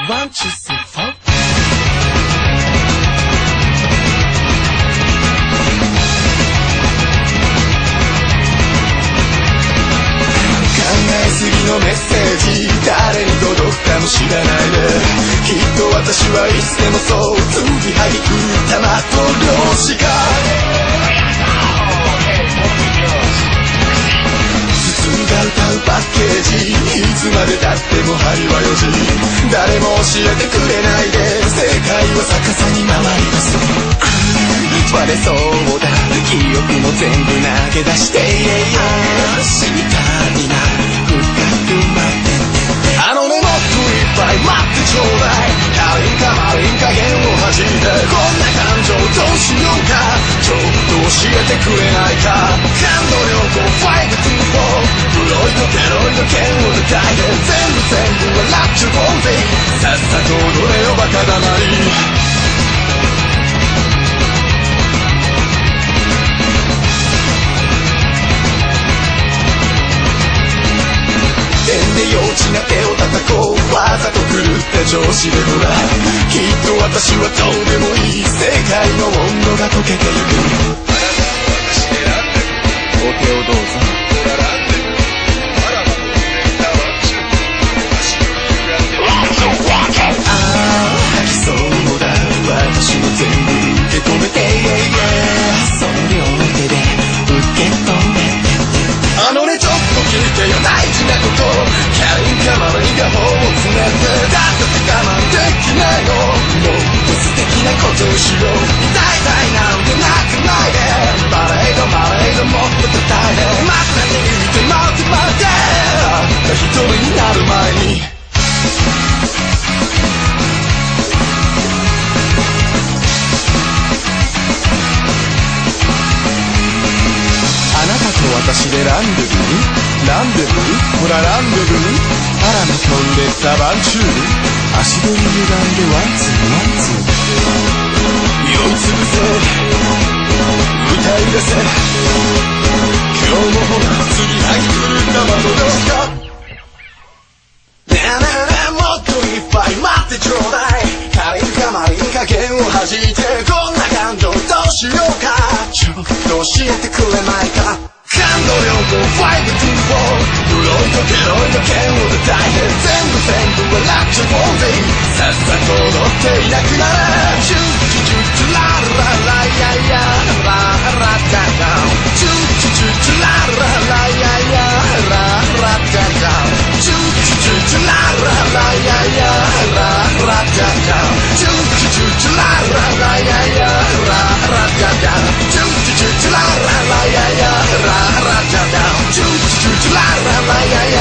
1、2、3、4次のメッセージ誰に届くかも知らないできっと私はいつでもそう継ぎはぎく玉と漁師か筒が歌うパッケージいつまでたっても針は4時誰も教えてくれないで世界は逆さに回り出す割れそうだ記憶も全部投げ出して死にたいな深く待ってあのねもっといっぱい待ってちょうだいカリンかマリン加減を弾いてこんな感情どうしようかちょっと教えてくれないか感動良好ファイトトゥーフォー黒いとケロいと剣を叩いて全部笑っちゃおうぜさっさと踊れよバカだまりで幼稚な手を叩こうわざと狂った調子でほらきっと私はどうでもいい世界の温度が溶けてゆくあなたと私でランデブーお手をどうぞほらランデブーあらばもうネタワンチュー私の歪んでああ吐きそうだ私の全部受け止めてその両手で受け止めてあのねちょっと聞いてよ大事なことキャリンカマリンが頬をつねってだって我慢できないのもっと素敵なことをしよう痛いなんて泣かないでバレードもっと叩いて枕握って待って一人になる前にあなたと私でランデブーほらランデブーあらまと売れたバンチュール足取り歪んでワンツー酔いつぶせ歌い出せ今日もほら継ぎはぎくる玉とどうかねえねえもっといっぱい待ってちょうだいカリンかマリン加減を弾いてこんな感情どうしようかちょっと教えてくれないか感動良好5、2、4黒いとケロいと剣を叩いて全部笑っちゃおうぜさっさと踊っていなくなれチューチュチュチュララライヤイヤララタタチューチュチュチュララライヤイヤララタタチューチュチュチュララライヤイヤララタタチューチュチュチュララライヤイヤララタタチューチュチュチュララライヤイヤララチューチュチュチュララライヤイヤ